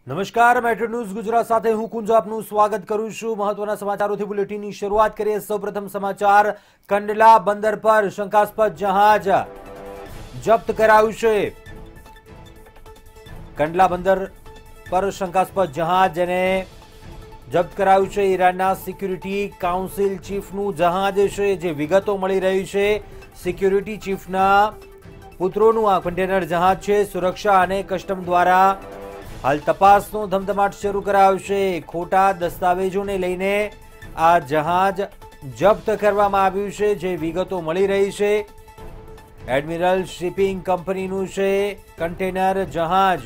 નમસ્કાર, metro news Gujarat સાથે હું કુંજો આપનું સ્વાગત કરું છું। મહત્વના સમાચારોથી બુલેટિનની શરૂઆત કરીએ। સૌપ્રથમ સમાચાર, કંડલા બંદર પર શંકાસ્પદ જહાજ જપ્ત કરાયું છે। કંડલા બંદર પર શંકાસ્પદ જહાજ જેને જપ્ત કરાયું છે ઈરાનના સિક્યુરિટી કાઉન્સિલ ચીફનું જહાજ છે। જે વિગતો મળી રહી છે, સિક્યુરિટી ચીફના પુત્રોનું આ કન્ટેનર જહાજ છે। સુરક્ષા અને કસ્ટમ દ્વારા હાલ તપાસનો ધમધમાટ શરૂ કરાયો છે। ખોટા દસ્તાવેજોને લઈને આ જહાજ જપ્ત કરવામાં આવ્યું છે। જે વિગતો મળી રહી છે, એડમિરલ શિપિંગ કંપનીનું છે કન્ટેનર જહાજ।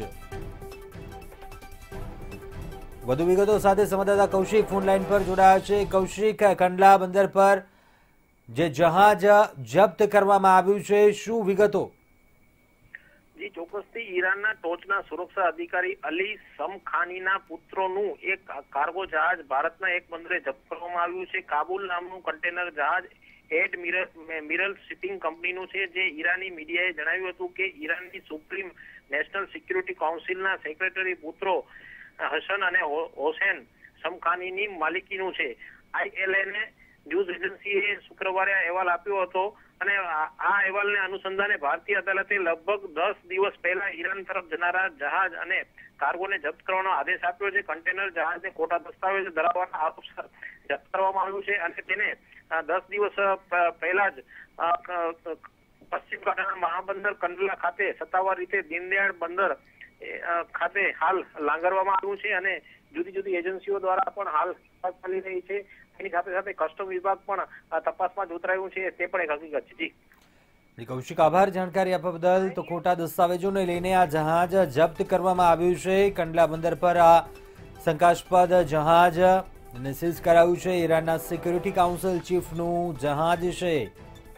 વધુ વિગતો સાથે સંવાદદાતા કૌશિક ફોનલાઈન પર જોડાયા છે। કૌશિક, કંડલા બંદર પર જે જહાજ જપ્ત કરવામાં આવ્યું છે, શું વિગતો? જી, ચોક્કસથી ઈરાનના ટોચના સુરક્ષા અધિકારી અલી સમખાનીના પુત્રોનું એક કાર્ગો જહાજ ભારતના એક બંદરે જપ્ત કરવામાં આવ્યું છે। કાબુલ નામનું કન્ટેનર જહાજ એડમિરલ શિપિંગ કંપનીનું છે। જે ઈરાની મીડિયાએ જણાવ્યું હતું કે ઈરાનની સુપ્રીમ નેશનલ સિક્યુરિટી કાઉન્સિલના સેક્રેટરી પુત્રો હસન અને હોસેન સમખાનીની માલિકીનું છે। ILNA ન્યૂઝ એજન્સીએ શુક્રવારે અહેવાલ આપ્યો હતો અને આ અહેવાલને અનુસંધાને ભારતીય અદાલતે લગભગ 10 દિવસ પહેલા ઈરાન તરફ જનારા જહાજ અને કાર્ગોને જપ્ત કરવાનો આદેશ આપ્યો છે। કન્ટેનર જહાજને ખોટા દસ્તાવેજો ધરાવવાના આરોપસર જપ્ત કરવામાં આવ્યું છે અને તેને 10 દિવસ પહેલા જ પશ્ચિમ ઘાટના મહાબંદર કંડલા ખાતે સત્તાવાર રીતે દીનદયાળ બંદર ખાતે હાલ લાંગરવામાં આવ્યું છે અને જુદી જુદી એજન્સીઓ દ્વારા પણ હાલ તપાસ ચાલી રહી છે। એની સાથે સાથે કસ્ટમ વિભાગ પણ તપાસમાં જોતરાયું છે, તે પણ એક હકીકત છે। જી કૌશિક, આભાર જાણકારી આપવા બદલ। તો ખોટા દસ્તાવેજોને લઈને આ જહાજ જપ્ત કરવામાં આવ્યું છે। કંડલા બંદર પર આ શંકાસ્પદ જહાજ સીઝ કરાયું છે। ઈરાનના સિક્યુરિટી કાઉન્સિલ ચીફનું જહાજ છે।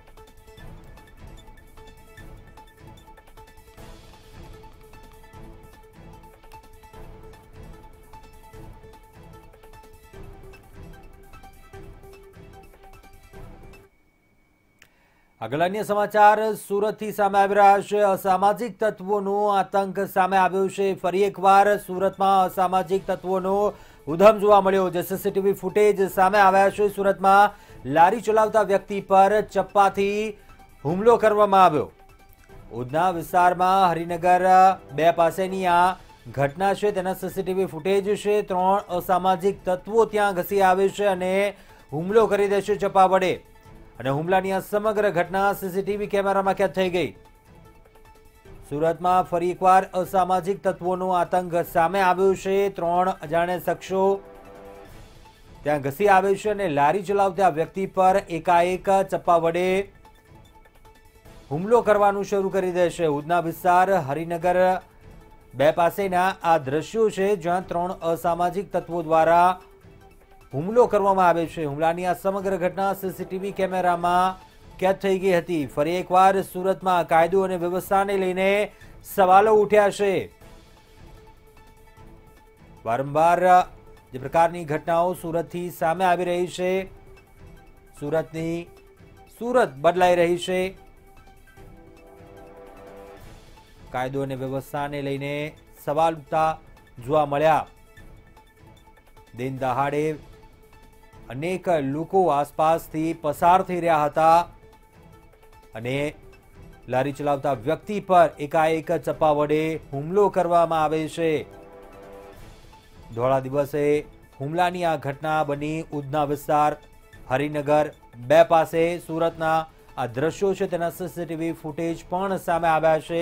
આગળ અન્ય સમાચાર સુરતથી સામે આવી રહ્યા છે। અસામાજિક તત્વોનો આતંક સામે આવ્યો છે। ફરી એકવાર સુરતમાં અસામાજિક તત્વોનો ઉધમ જોવા મળ્યો। જે સીસીટીવી ફૂટેજ સામે આવ્યા છે। સુરતમાં લારી ચલાવતા વ્યક્તિ પર ચપ્પાથી હુમલો કરવામાં આવ્યો। ઉધના વિસ્તારમાં હરિનગર 2 પાસેની આ ઘટના છે, તેના સીસીટીવી ફૂટેજ છે। 3 અસામાજિક તત્વો ત્યાં ઘસી આવે છે અને હુમલો કરી દે છે ચપ્પા વડે અને હુમલાની આ સમગ્ર ઘટના સીસીટીવી કેમેરામાં કેદ થઈ ગઈ। સુરતમાં ફરી એકવાર અસામાજિક તત્વોનો આતંક સામે આવ્યો છે। 3 અજાણ્યા શખ્સો ત્યાં ઘસી આવે છે અને લારી ચલાવતા વ્યક્તિ પર એકાએક ચપ્પા વડે હુમલો કરવાનું શરૂ કરી દે છે। ઉધના વિસ્તાર હરિનગર 2 પાસેના આ દ્રશ્યો છે, જ્યાં 3 અસામાજિક તત્વો દ્વારા હુમલો કરવામાં આવે છે। હુમલાની આ સમગ્ર ઘટના સીસીટીવી કેમેરામાં કેદ થઈ ગઈ હતી। ફરી એકવાર સુરતમાં કાયદો અને વ્યવસ્થાને લઈને સવાલો ઉઠ્યા છે। વારંવાર જે પ્રકારની ઘટનાઓ સુરતથી સામે આવી રહી છે, સુરત બદલાઈ રહી છે। કાયદો અને વ્યવસ્થાને લઈને સવાલ ઉઠતા જોવા મળ્યા। દિન દહાડે અનેક લોકો આસપાસથી પસાર થઈ રહ્યા હતા અને લારી ચલાવતા વ્યક્તિ પર એકાએક ચપ્પા વડે હુમલો કરવામાં આવે છે। ધોળા દિવસે હુમલાની આ ઘટના બની ઉધના વિસ્તાર હરિનગર 2 પાસે। સુરતના આ દ્રશ્યો છે, તેના સીસીટીવી ફૂટેજ પણ સામે આવ્યા છે।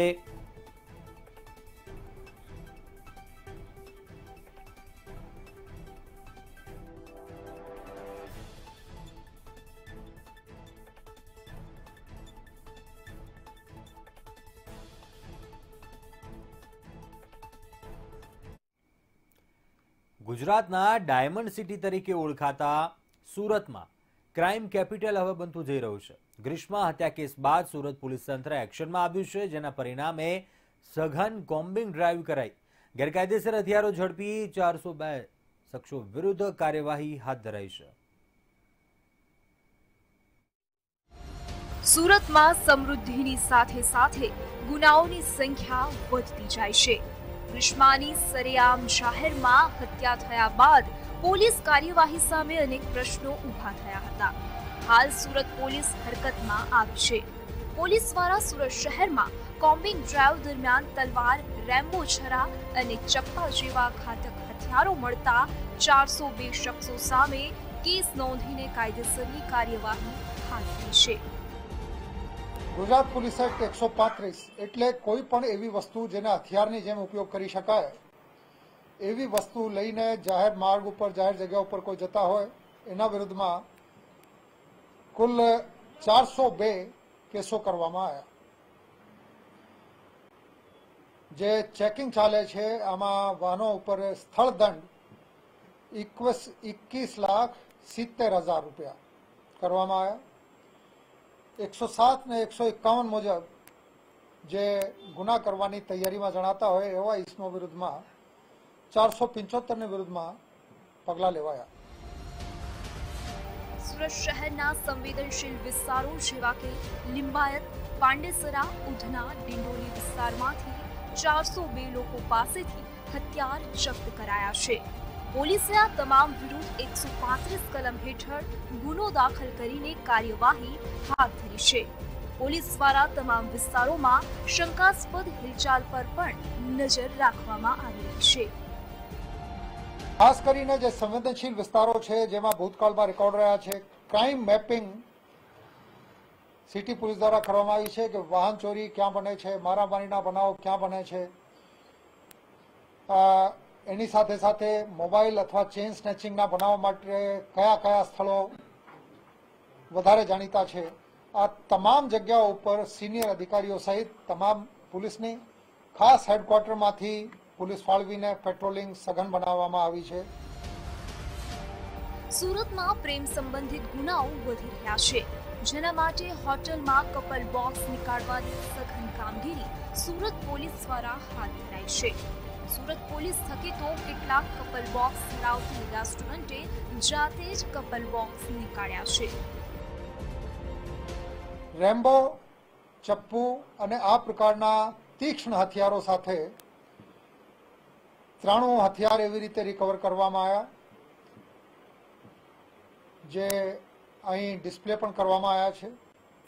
ગુજરાતના ડાયમંડ સિટી તરીકે ઓળખાતા સુરતમાં ક્રાઇમ કેપિટલ હવે બનતું જઈ રહ્યું છે। ગ્રીષ્મા હત્યા કેસ બાદ સુરત પોલીસ તંત્ર એક્શનમાં આવ્યું છે, જેના પરિણામે સઘન કોમ્બિંગ ડ્રાઈવ કરાઈ ગેરકાયદેસર હથિયારો ઝડપી 402 શખ્સો વિરુદ્ધ કાર્યવાહી હાથ ધરાઈ છે। સુરતમાં સમૃદ્ધિની સાથે સાથે ગુનાઓની સંખ્યા વધતી જાય છે। ગ્રીષ્માની સરેઆમ જાહેરમાં હત્યા થયા બાદ પોલીસ કાર્યવાહી સામે અનેક પ્રશ્નો ઊભા થયા હતા. હાલ સુરત પોલીસ હરકતમાં આવી છે. પોલીસ દ્વારા સુરત શહેરમાં કોમ્બિંગ ડ્રાઈવ દરમિયાન તલવાર, રેમ્બો છરા અને ચપ્પા જેવા ઘાતક હથિયારો મળતા 402 શખ્સો સામે કેસ નોંધીને કાયદેસરની કાર્યવાહી હાથ ધરી છે. ગુજરાત પોલીસ એક્ટ 135 એટલે કોઈ પણ એવી વસ્તુ જેને હથિયારની જેમ ઉપયોગ કરી શકાય એવી વસ્તુ લઈને જાહેર માર્ગ ઉપર, જાહેર જગ્યા ઉપર કોઈ જતા હોય એના વિરુદ્ધમાં કુલ 402 કેસો કરવામાં આવ્યા. જે ચેકિંગ ચાલે છે આમાં વાહનો ઉપર સ્થળ દંડ 21,70,000 રૂપિયા કરવામાં આવ્યા. 107 ને 151 મુજબ જે ગુના કરવાની તૈયારીમાં જણાતા હોય એવા ઇસમો વિરુદ્ધમાં 475 ની વિરુદ્ધમાં પગલાં લેવાયા. સુરત શહેરના સંવેદનશીલ વિસ્તારો જેવા કે લિંબાયત, પાંડેસરા, ઉધના, ડિંડોલી વિસ્તારમાંથી 402 લોકો પાસેથી હથિયાર જપ્ત કરાયા છે. પોલીસે આ તમામ વિરુદ્ધ 135 કલમ હેઠળ ગુનો દાખલ કરીને કાર્યવાહી હાથ ધરી છે. પોલીસ દ્વારા તમામ વિસ્તારોમાં શંકાસ્પદ હિલચાલ પર પણ નજર રાખવામાં આવી રહી છે. ખાસ કરીને જે સંવેદનશીલ વિસ્તારો છે જેમાં ભૂતકાળમાં રેકોર્ડ રહ્યા છે, ક્રાઇમ મેપિંગ સિટી પોલીસ દ્વારા કરવામાં આવી છે કે વાહન ચોરી ક્યાં બને છે, મારામારીના બનાવો ક્યાં બને છે, એની સાથે સાથે મોબાઈલ અથવા ચેઇન સ્નેચિંગના બનાવવા માટે કયા કયા સ્થળો વધારે જાણીતા છે. આ તમામ જગ્યાઓ ઉપર સિનિયર અધિકારીઓ સહિત તમામ પોલીસની ખાસ હેડક્વાર્ટરમાંથી પોલીસ ફાળવીને પેટ્રોલિંગ સઘન બનાવવામાં આવી છે. સુરતમાં પ્રેમ સંબંધિત ગુનાઓ વધી રહ્યા છે, જેના માટે હોટલમાં કપલ બોક્સ નીકાળવાની સઘન કામગીરી સુરત પોલીસ દ્વારા હાથ ધરાઈ છે. સુરત પોલીસ થકી તો કેટલાક કપલ બોક્સ ધરાવતી રેસ્ટોરન્ટે જાતે જ કપલ બોક્સ નીકાળ્યા છે. રેમ્બો, ચપ્પુ અને આ પ્રકારના તીક્ષ્ણ હથિયારો સાથે 93 હથિયાર એવી રીતે રિકવર કરવામાં આવ્યા, જે અહીં ડિસ્પ્લે પણ કરવામાં આવ્યા છે.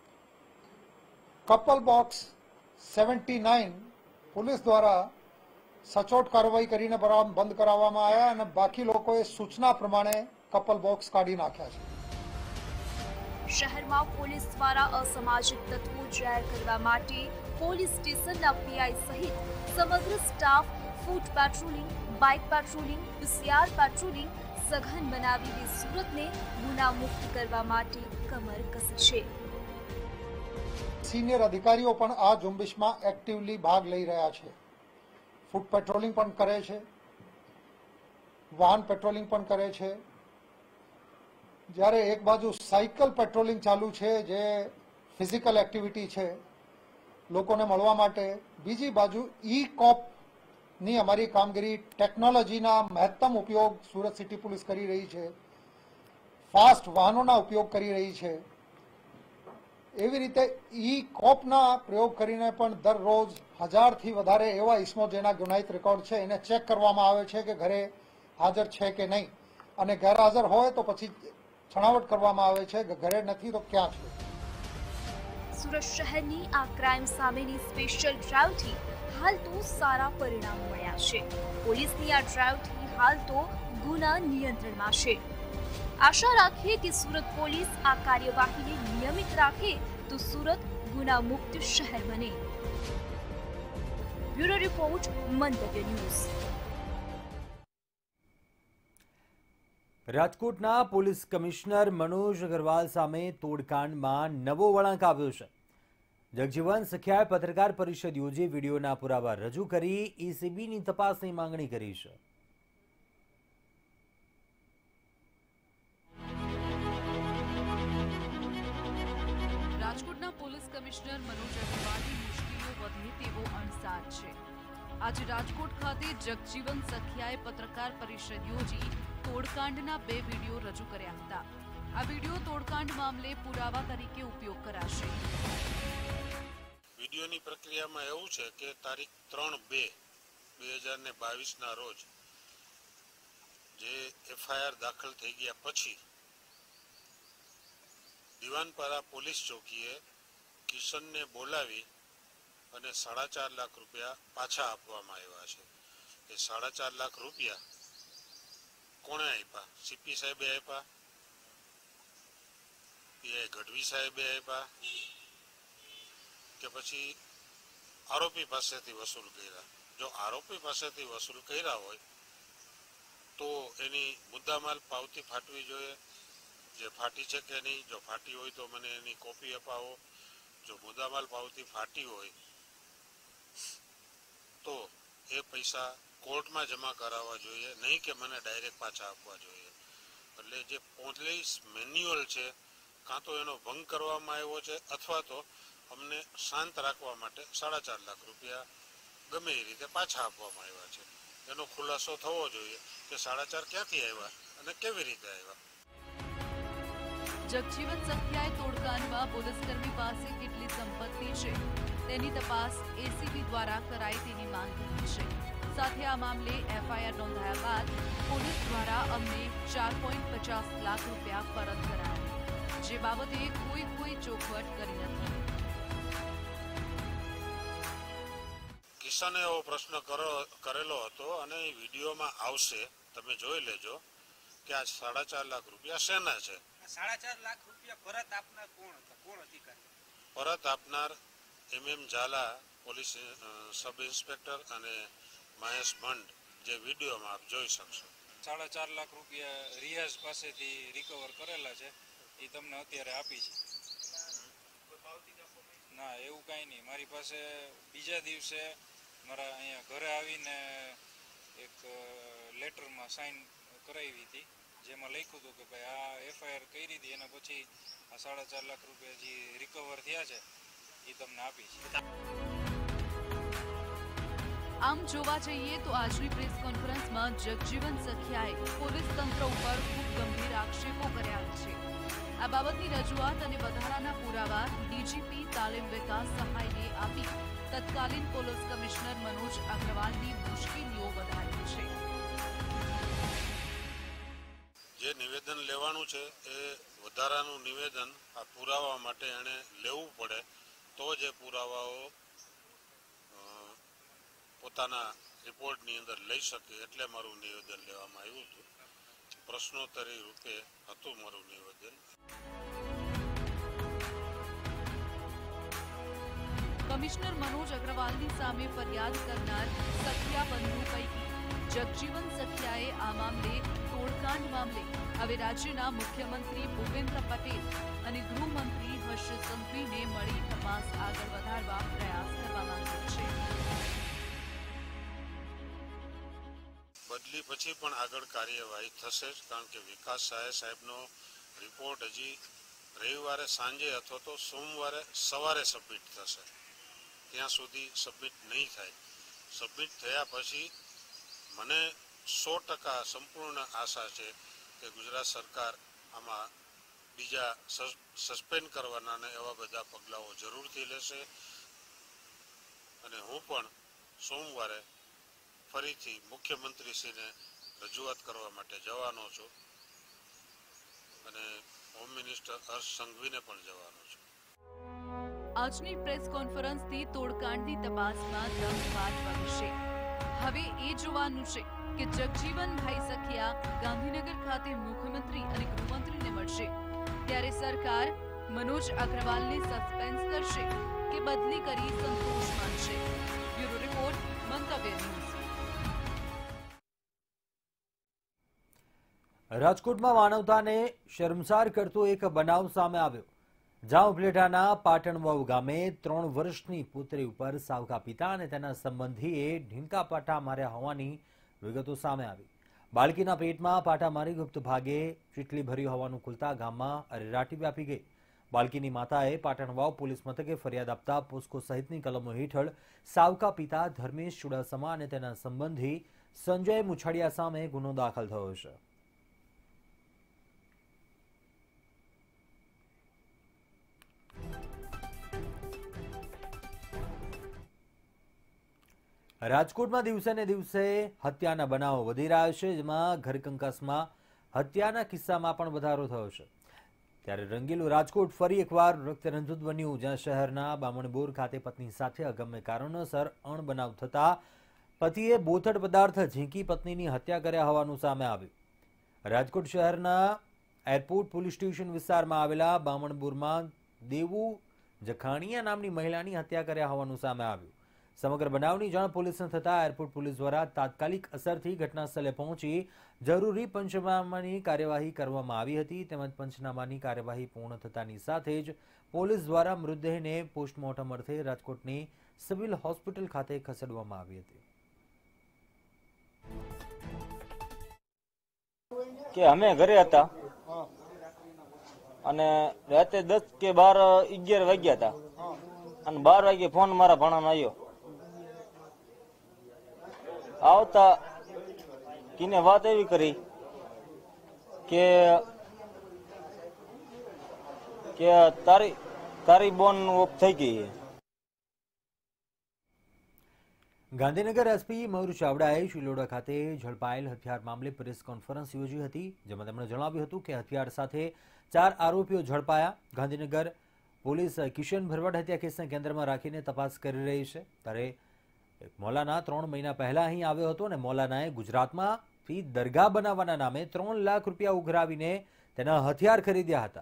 કપલ બોક્સ 79 પોલીસ દ્વારા સચોટ કાર્યવાહી કરીને બંધ કરાવવામાં આવ્યા અને બાકી લોકોએ સૂચના પ્રમાણે કપલ બોક્સ કાઢી નાખ્યા છે. શહેરમાં પોલીસ દ્વારા અસામાજિક તત્વો જાહેર કરવા માટે પોલીસ સ્ટેશનના પીઆઈ સહિત સમગ્ર staff foot patrolling, bike patrolling, PCR patrolling સઘન બનાવી સુરતને ગુના મુક્ત કરવા માટે કમર કસી છે. સિનિયર અધિકારીઓ પણ આ ઝુંબેશમાં એક્ટિવલી ભાગ લઈ રહ્યા છે. ફૂટ પેટ્રોલિંગ પણ કરે છે, વાહન પેટ્રોલિંગ પણ કરે છે. જ્યારે એક બાજુ સાયકલ પેટ્રોલિંગ ચાલુ છે જે ફિઝિકલ એક્ટિવિટી છે લોકોને મળવા માટે, બીજી બાજુ કોપની અમારી કામગીરી, ટેકનોલોજીના મહત્તમ ઉપયોગ સુરત સિટી પોલીસ કરી રહી છે, ફાસ્ટ વાહનોના ઉપયોગ કરી રહી છે. એવી રીતે કોપના પ્રયોગ કરીને પણ દરરોજ 1000થી વધારે એવા ઇસમો જેના ગુનાહિત રેકોર્ડ છે એને ચેક કરવામાં આવે છે કે ઘરે હાજર છે કે નહીં, અને ગેરહાજર હોય તો પછી છણાવટ કરવામાં આવે છે કે ઘરે નથી તો ક્યાં છે. સુરત શહેરની આ ક્રાઇમ સામેની સ્પેશિયલ ડ્રાઈવથી હાલ તો સારા પરિણામ મળ્યા છે. પોલીસની આ ડ્રાઈવથી હાલ તો ગુના નિયંત્રણમાં છે. આશા રાખીએ કે સુરત પોલીસ આ કાર્યવાહીને નિયમિત રાખે તો સુરત ગુના મુક્ત શહેર બને. Bureau report, Mantavya news. રાજકોટના પોલીસ કમિશનર મનોજ અગ્રવાલ સામે તોડકાંડમાં નવો વળાંક આવ્યો છે. જગજીવન સખિયાએ પત્રકાર પરિષદ યોજી વિડીયોના પુરાવા રજૂ કરી એસીબીની તપાસની માંગણી કરી છે. રાજકોટના પોલીસ કમિશનર મનોજ અગ્રવાલની મુશ્કેલીઓ વધે તેવો અણસાર છે. આજે રાજકોટ ખાતે જગજીવન સખિયાએ પત્રકાર પરિષદ યોજી તોડકાંડના 2 વિડીયો રજૂ કર્યા હતા. આ વિડીયો તોડકાંડ મામલે પુરાવા તરીકે ઉપયોગ કરાશે. વિડીયોની પ્રક્રિયામાં એવું છે કે તારીખ 3/2 2022 રોજ જે FIR દાખલ થઈ ગયા પછી દીવાનપાડા પોલીસ ચોકીએ કિશનને બોલાવી અને 4.5 લાખ રૂપિયા પાછા આપવામાં આવ્યા છે. એ 4.5 લાખ રૂપિયા કોણે આપ્યા? CP સાહેબે આપ્યા, PI ગઢવી સાહેબે આપ્યા કે પછી આરોપી પાસેથી વસૂલ કર્યા? જો આરોપી પાસેથી વસૂલ કર્યા હોય તો એની મુદ્દામાલ પાવતી ફાટવી જોઈએ. જે ફાટી છે કે નહીં, જો ફાટી હોય તો મને એની કોપી અપાવો. જો મુદ્દામાલ પાવતી ફાટી હોય તો એ પૈસા કોર્ટમાં જમા કરાવવા જોઈએ, નહીં કે મને ડાયરેક્ટ પાછા આપવા જોઈએ. એટલે જે પોલીસ મેન્યુઅલ છે કાં તો એનો ભંગ કરવામાં આવ્યો છે અથવા તો અમને શાંત રાખવા માટે 4.5 લાખ રૂપિયા ગમે એ રીતે પાછા આપવામાં આવ્યા છે. એનો ખુલાસો થવો જોઈએ કે 4.5 ક્યાંથી આવ્યા અને કેવી રીતે આવ્યા. જગજીવન સખિયાએ તોડકાંડમાં પોલીસકર્મી પાસે કેટલી સંપત્તિ છે તેની તપાસ ACB દ્વારા કરાય તેની માંગ કરી છે. સાથે આ મામલે FIR નોંધાયા બાદ પોલીસ દ્વારા અમને 4.50 લાખ રૂપિયા પરત કરાયા, જે બાબતે કોઈ ચોખવટ કરી નથી. કિશને એવો પ્રશ્ન કરેલો હતો અને એ વિડીયોમાં આવશે, તમે જોઈ લેજો કે આ 4.5 લાખ રૂપિયા શેના છે. 4.5 લાખ રૂપિયા પરત આપનાર કોણ હતા? કોણ અધિકારી પરત આપનાર? MM Jhala police sub inspector અને મહેશ ભંડ, જે વિડીયોમાં આપ જોઈ શકશો. 4.5 લાખ રૂપિયા રિયાઝ પાસેથી રિકવર કરેલા છે, એ તમને અત્યારે આપી છે. ના, એવું કાંઈ નહીં. મારી પાસે બીજા દિવસે મારા અહીંયા ઘરે આવીને એક લેટરમાં સાઇન કરાવી હતી, જેમાં લખ્યું હતું કે ભાઈ આ FIR કરી હતી, એના પછી આ 4.5 લાખ રૂપિયા જે રિકવર થયા છે એ તમને આપી છે. આમ જોવા જઈએ તો આજની પ્રેસ કોન્ફરન્સમાં જગજીવન સખિયાએ પોલીસ તંત્ર ઉપર ખૂબ ગંભીર આક્ષેપો કર્યા છે. આ બાબતની રજૂઆત અને વધારાના પુરાવા DGP તાલીમ વિકાસ સહાયને આપી તત્કાલીન પોલીસ કમિશનર મનોજ અગ્રવાલની મુશ્કેલીઓ વધારી છે. જે નિવેદન લેવાનું છે એ વધારાનું નિવેદન આ પુરાવા માટે એણે લેવું પડે તો જ એ પુરાવાઓ પોતાના રિપોર્ટની અંદર લઈ શકે, એટલે મારું નિવેદન લેવામાં આવ્યું હતું. પ્રશ્નોત્તરી રૂપે હતું મારું નિવેદન. કમિશનર મનોજ અગ્રવાલની સામે ફરિયાદ કરનાર સખિયા બંધુ પૈકી જગજીવન સખિયાએ આ મામલે તોડકાંડ મામલે હવે રાજ્યના મુખ્યમંત્રી ભૂપેન્દ્ર પટેલ અને ગૃહમંત્રી હર્ષ સંઘવીને મળી તપાસ આગળ વધારવા પ્રયાસ કરવા માંગ્યો છે. બદલી પછી પણ આગળ કાર્યવાહી થશે જ, કારણ કે વિકાસ સહાય સાહેબનો રિપોર્ટ હજી રવિવારે સાંજે અથવા તો સોમવારે સવારે સબમિટ થશે. ત્યાં સુધી સબમિટ નહીં થાય. સબમિટ થયા પછી મને 100% સંપૂર્ણ આશા છે કે ગુજરાત સરકાર આમાં બીજા સસ્પેન્ડ કરવાના ને એવા બધા પગલાઓ જરૂરથી લેશે. અને હું પણ સોમવારે ફરીથી મુખ્યમંત્રીશ્રીને રજૂઆત કરવા માટે જવાનો છું અને હોમ મિનિસ્ટર હર્ષ સંઘવીને પણ જવાનો છું. આજની પ્રેસ કોન્ફરન્સથી તોડકાંડની તપાસમાં રંગપાત વધશે. હવે એ જોવાનું છે કે જગજીવનભાઈ સખિયા ગાંધીનગર ખાતે મુખ્યમંત્રી અને ગૃહમંત્રીને મળશે ત્યારે સરકાર મનોજ અગ્રવાલને સસ્પેન્સ કરશે કે બદલી કરી સંતોષ માનશે. Bureau report, Mantavya news. રાજકોટમાં માનવતાને શર્મસાર કરતો એક બનાવ સામે આવ્યો, જ્યાં ઉપલેટાના પાટણવાવ ગામે 3 વર્ષની પુત્રી ઉપર સાવકા પિતા અને તેના સંબંધીએ ઢીંકા પાટા માર્યા હોવાની વિગતો સામે આવી. બાળકીના પેટમાં પાટા મારી ગુપ્ત ભાગે ચીટલી ભર્યું હોવાનું ખુલતા ગામમાં અરેરાટી વ્યાપી ગઈ. બાળકીની માતાએ પાટણવાવ પોલીસ મથકે ફરિયાદ આપતા પોસ્કો સહિતની કલમો હેઠળ સાવકા પિતા ધર્મેશ ચુડાસમા અને તેના સંબંધી સંજય મુછાડિયા સામે ગુનો દાખલ થયો છે. રાજકોટમાં દિવસે ને દિવસે હત્યાના બનાવો વધી રહ્યા છે, જેમાં ઘરકંકાસમાં હત્યાના કિસ્સામાં પણ વધારો થયો છે। ત્યારે રંગીલું રાજકોટ ફરી એકવાર રક્તરંજિત બન્યું, જ્યાં શહેરના બામણબોર ખાતે પત્ની સાથે અગમ્ય કારણોસર અણબનાવ થતા પતિએ બોથડ પદાર્થ ઝીંકી પત્નીની હત્યા કર્યા હોવાનું સામે આવ્યું। રાજકોટ શહેરના એરપોર્ટ પોલીસ સ્ટેશન વિસ્તારમાં આવેલા બામણબોરમાં દેવુ જખાણીયા નામની મહિલાની હત્યા કર્યા હોવાનું સામે આવ્યું। સમગ્ર બનાવની જાણ પોલીસને થતાં એરપોર્ટ પોલીસ દ્વારા તાત્કાલિક અસરથી ઘટનાસ્થળે પહોંચી જરૂરી પંચનામાની કાર્યવાહી કરવામાં આવી હતી। તેમજ પંચનામાની કાર્યવાહી પૂર્ણ થતાની સાથે જ પોલીસ દ્વારા મૃતદેહને પોસ્ટમોર્ટમ અર્થે રાજકોટની સિવિલ હોસ્પિટલ ખાતે ખસેડવામાં આવી હતી। કે અમે ઘરે હતા અને રાતે 10 કે 12 11 વાગ્યા હતા અને 12 વાગે ફોન મારા ભાણાનો આવ્યો। આવતા કિને વાત એવી કરી કે તારી બોન ઓફ થઈ ગઈ છે। ગાંધીનગર એસપી મયુર ચાવડાએ શિલોડા ખાતે ઝડપાયેલ હથિયાર મામલે પ્રેસ કોન્ફરન્સ યોજી હતી, જેમાં તેમણે જણાવ્યું હતું કે હથિયાર સાથે 4 આરોપીઓ ઝડપાયા। ગાંધીનગર પોલીસ કિશન ભરવાડ હત્યા કેસને કેન્દ્રમાં રાખીને તપાસ કરી રહી છે। ત્યારે મૌલાના 3 મહિના પહેલા અહીં આવ્યો હતો અને મૌલાનાએ ગુજરાતમાંથી દરગાહ બનાવવાના નામે 3 લાખ રૂપિયા ઉઘરાવીને તેના હથિયાર ખરીદ્યા હતા।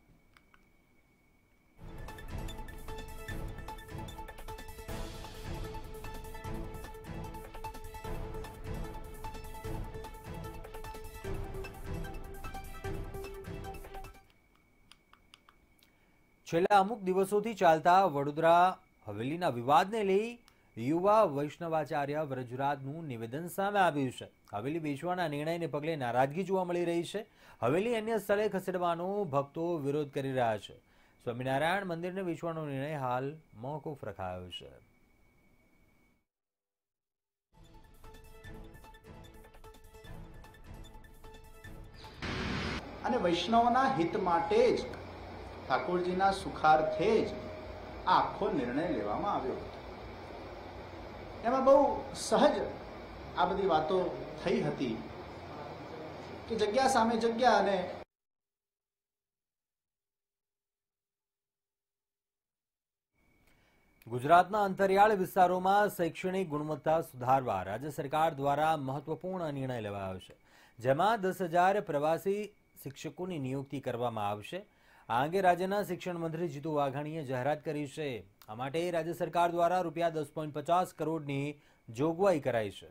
છેલ્લા અમુક દિવસોથી ચાલતા વડોદરા હવેલીના વિવાદને લઈ યુવા વૈષ્ણવાચાર્ય વ્રજરાજનું નિવેદન સામે આવ્યું છે। હવેલી વેચવાના નિર્ણયને પગલે નારાજગી જોવા મળી રહી છે। હવેલી અન્ય સ્થળે ખસેડવાનો ભક્તો વિરોધ કરી રહ્યા છે। સ્વામિનારાયણ મંદિરને વેચવાનો નિર્ણય હાલ મોકૂફ રખાયો છે। અને વૈષ્ણવના હિત માટે જ ઠાકોરજીના સુખાર્થે જ આ આખો નિર્ણય લેવામાં આવ્યો હતો। એમાં બહુ સહજ આ બધી વાતો થઈ હતી કે જગ્યા સામે જગ્યા અને ગુજરાતના અંતરિયાળ વિસ્તારોમાં શૈક્ષણિક ગુણવત્તા સુધારવા રાજ્ય સરકાર દ્વારા મહત્વપૂર્ણ નિર્ણય લેવાયો છે, જેમાં 10,000 પ્રવાસી શિક્ષકોની નિયુક્તિ કરવામાં આવશે। આ અંગે રાજ્યના શિક્ષણ મંત્રી જીતુ વાઘાણીએ જાહેરાત કરી છે। આ માટે રાજ્ય સરકાર દ્વારા ₹10.50 કરોડની જોગવાઈ કરાઈ છે।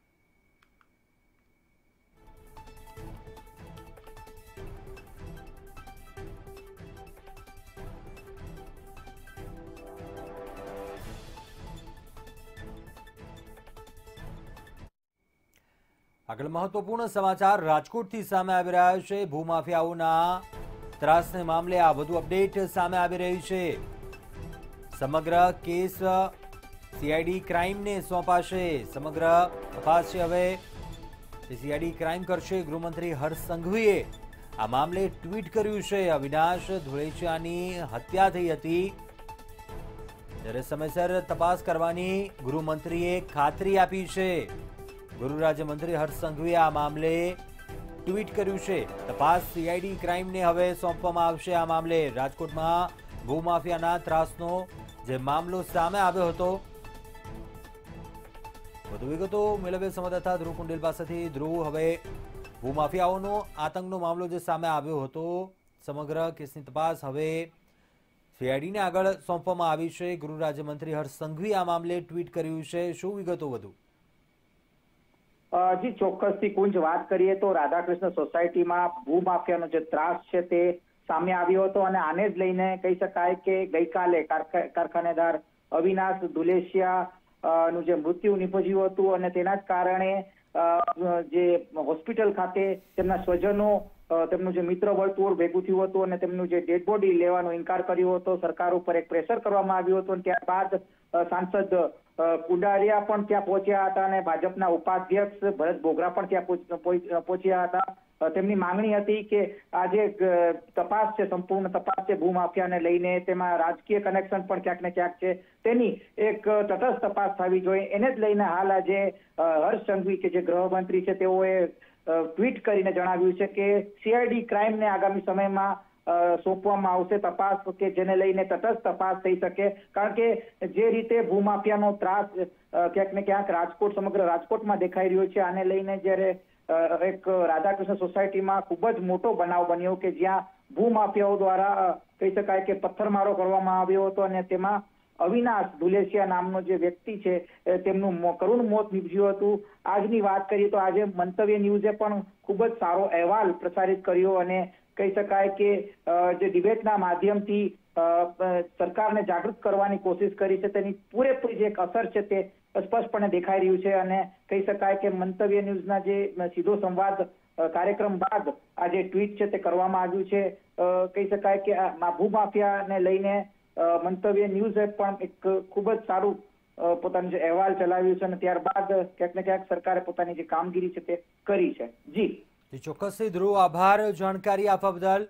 આગળ મહત્વપૂર્ણ સમાચાર રાજકોટથી સામે આવી રહ્યા છે। ભૂમાફિયાઓના ત્રાસને મામલે આ વધુ અપડેટ સામે આવી રહી છે। સમગ્ર કેસ સીઆઈડી ક્રાઇમને સોંપાશે। સમગ્ર તપાસ છે હવે સીઆઈડી ક્રાઇમ કરશે। ગૃહમંત્રી હર્ષ સંઘવીએ આ મામલે ટ્વીટ કર્યું છે। અવિનાશ ધુળેચિયાની હત્યા થઈ હતી, ત્યારે સમયસર તપાસ કરવાની ગૃહમંત્રીએ ખાતરી આપી છે। ગૃહ રાજ્યમંત્રી હર્ષ સંઘવીએ આ મામલે ટ્વીટ કર્યું છે। તપાસ સીઆઈડી ક્રાઇમને હવે સોંપવામાં આવશે। આ મામલે રાજકોટમાં ભૂમાફિયાના ત્રાસનો જે મામલો સામે આવ્યો હતો, વધુ વિગતો મેળવે સંવાદદાતા ધ્રુવ કુંડેલ પાસેથી। ધ્રુવ, હવે ભૂમાફિયાઓનો આતંકનો મામલો જે સામે આવ્યો હતો, સમગ્ર કેસની તપાસ હવે સીઆઈડીને આગળ સોંપવામાં આવી છે। ગૃહ રાજ્યમંત્રી હર્ષ સંઘવી આ મામલે ટ્વીટ કર્યું છે, શું વિગતો વધુ? જી ચોક્કસથી કુંજ વાત કરીએ તો રાધાકૃષ્ણ સોસાયટીમાં ભૂમાફિયાનો જે ત્રાસ છે તે સામે આવ્યો હતો અને આને જ લઈને કહી શકાય કે ગઈકાલે કારખાનેદાર અવિનાશ ધુલેશિયા નું જે મૃત્યુ નિપજ્યું હતું અને તેના જ કારણે જે હોસ્પિટલ ખાતે તેમના સ્વજનો તેમનું જે મિત્ર વર્તુળ ભેગું થયું હતું અને તેમનું જે ડેડ બોડી લેવાનો ઇનકાર કર્યો હતો। સરકાર ઉપર એક પ્રેશર કરવામાં આવ્યું હતું અને ત્યારબાદ સાંસદ કુડારિયા પણ ત્યાં પહોંચ્યા હતા અને ભાજપના ઉપાધ્યક્ષ ભરત બોગરા પણ ત્યાં પહોંચ્યા હતા તેમની માંગણી હતી કે આ જે તપાસ છે, સંપૂર્ણ તપાસ છે ભૂમાફિયાને લઈને, તેમાં રાજકીય કનેક્શન પણ ક્યાંક ને ક્યાંક છે, તેની એક તટસ્થ તપાસ થવી જોઈએ. એને જ લઈને હાલ આજે હર્ષ સંઘવી કે જે ગૃહમંત્રી છે તેઓએ ટ્વીટ કરીને જણાવ્યું છે કે સીઆઈડી ક્રાઇમને આગામી સમયમાં સોંપવામાં આવશે તપાસ, કે જેને લઈને તટસ્થ તપાસ થઈ શકે. કારણ કે જે રીતે ભૂમાફિયાનો ત્રાસ ક્યાંક ને ક્યાંક સમગ્ર રાજકોટમાં દેખાઈ રહ્યો છે, આને લઈને જ્યારે એક રાધાકૃષ્ણ સોસાયટીમાં ખૂબ જ મોટો બનાવ બન્યો કે જ્યાં ભૂમાફિયાઓ દ્વારા કહી શકાય કે પથ્થરમારો કરવામાં આવ્યો હતો અને તેમાં અવિનાશ ધુલેસિયા નામનો જે વ્યક્તિ છે તેમનું કરુણ મોત નીપજ્યું હતું. આજની વાત કરીએ તો આજે મંતવ્ય ન્યૂઝે પણ ખૂબ જ સારો અહેવાલ પ્રસારિત કર્યો અને કહી શકાય કે જે ડિબેટના માધ્યમથી સરકારને જાગૃત કરવાની કોશિશ કરી છે તેની પૂરેપૂરી જે એક અસર છે તે સ્પષ્ટપણે દેખાઈ રહ્યું છે. અને કહી શકાય કે મંતવ્ય ન્યૂઝના જે સીધો સંવાદ કાર્યક્રમ બાદ આ જે ટ્વીટ છે તે કરવામાં આવ્યું છે. કહી શકાય કે ભૂમાફિયાને લઈને મંતવ્ય ન્યૂઝે પણ એક ખૂબ જ સારું પોતાનું જે અહેવાલ ચલાવ્યું છે અને ત્યારબાદ ક્યાંક ને ક્યાંક સરકારે પોતાની જે કામગીરી છે તે કરી છે. જી ચોક્કસથી ધ્રુવ, આભાર જાણકારી આપવા બદલ.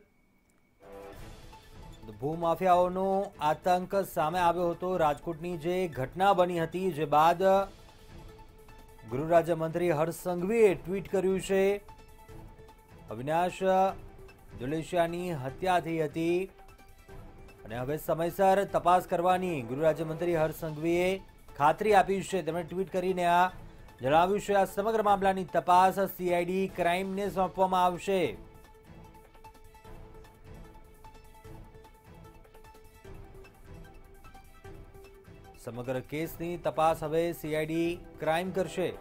ભૂમાફિયાઓનો આતંક સામે આવ્યો હતો. રાજકોટની જે ઘટના બની હતી, જે બાદ ગૃહ રાજ્યમંત્રી હર્ષ સંઘવીએ ટ્વીટ કર્યું છે અવિનાશ ધુલેસિયાની હત્યા થઈ હતી અને હવે સમયસર તપાસ કરવાની ગૃહ રાજ્યમંત્રી હર્ષ સંઘવીએ ખાતરી આપી છે. તેમણે ટ્વીટ કરીને આ જણાવ્યું છે આ સમગ્ર મામલાની તપાસ સીઆઈડી ક્રાઇમને સોંપવામાં આવશે. સમગ્ર કેસની તપાસ હવે સીઆઈડી ક્રાઇમ કરશે.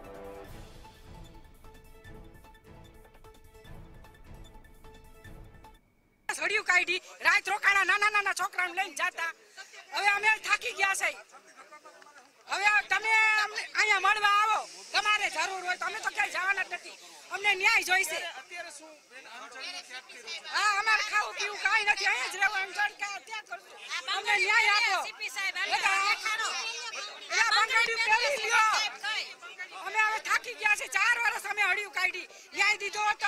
રાત રોકાણા નાના છોકરાને લઈને જતા. હવે અમે થાકી ગયા છે. હવે તમે અહીંયા મળવા આવો, તમારે જરૂર હોય તો અમે તો ક્યાંય જવાના જ નથી. અમને ન્યાય જોઈશે. હા, અમારે ખાવું પીવું કાંઈ નથી, અહીંયા જ રહેવું. અમને ન્યાય આપો. અમે હવે થાકી ગયા છે. 4 વર્ષ અમે હળિયું કાઢી, ન્યાય દીધો તો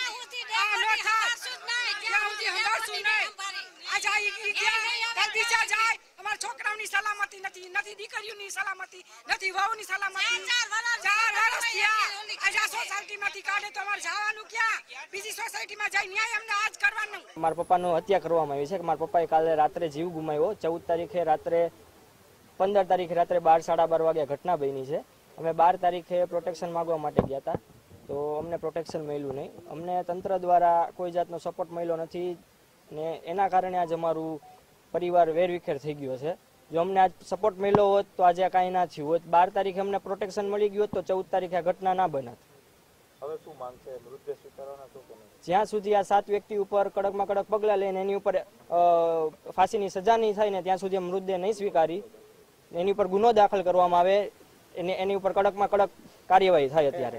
અમારા છોકરાઓની સલામતી નથી, નથી દીકરીઓની સલામતી નથી, વહુની સલામતી. 4 વર્ષ થયા. આજે આ સોસાયટીમાંથી કાઢે તો અમારે જવાનું ક્યાં? બીજી સોસાયટીમાં જઈ ન્યાય અમને આજ કરવાનું. મારા પપ્પાનું હત્યા કરવામાં આવી છે. મારા પપ્પાએ કાલે રાત્રે જીવ ગુમાવ્યો. 14 તારીખે રાત્રે, 15 તારીખે રાત્રે 12 સાડા 12 વાગ્યા ઘટના બની છે. અમે 12 તારીખે પ્રોટેક્શન માંગવા માટે ગયા હતા તો અમને પ્રોટેક્શન મળ્યું નહીં. અમને તંત્ર દ્વારા કોઈ જાતનો સપોર્ટ મળ્યો નથી ને એના કારણે આજે અમારું પરિવાર વેરવિખેર થઈ ગયો છે. જો અમને આજ સપોર્ટ મળ્યો હોત તો આજે કાંઈ ના થયું હોત. 12 તારીખે અમને પ્રોટેક્શન મળી ગયું હોત તો 14 તારીખે આ ઘટના ના બનત. હવે શું માંગ છે? મૃતદેહ સ્વીકારવાના શું? જ્યાં સુધી આ 7 વ્યક્તિ ઉપર કડકમાં કડક પગલાં લઈને એની ઉપર ફાંસીની સજા નહીં થાય ને ત્યાં સુધી મૃતદેહ નહીં સ્વીકારી, એની ઉપર ગુનો દાખલ કરવામાં આવે, એની ઉપર કડકમાં કડક કાર્યવાહી થાય. અત્યારે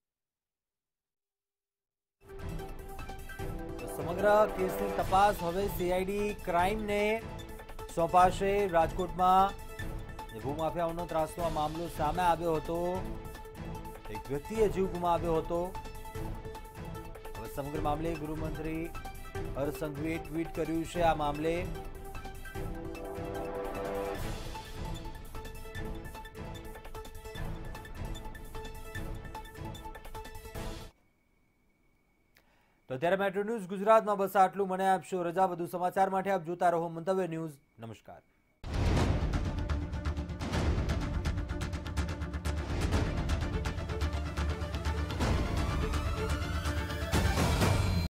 સમગ્ર કેસની તપાસ હવે સીઆઈડી ક્રાઇમને સોંપાશે. રાજકોટમાં ભૂમાફિયાઓનો ત્રાસનો આ મામલો સામે આવ્યો હતો. એક વ્યક્તિએ જીવ ગુમાવ્યો હતો. હવે સમગ્ર મામલે ગૃહમંત્રી હર્ષ સંઘવીએ ટ્વીટ કર્યું છે આ મામલે. તો અત્યારે મેટ્રો ન્યૂઝ ગુજરાતમાં બસ આટલું. મને આપશો રજા. વધુ સમાચાર માટે આપ જોતા રહો મંતવ્ય ન્યૂઝ. નમસ્કાર.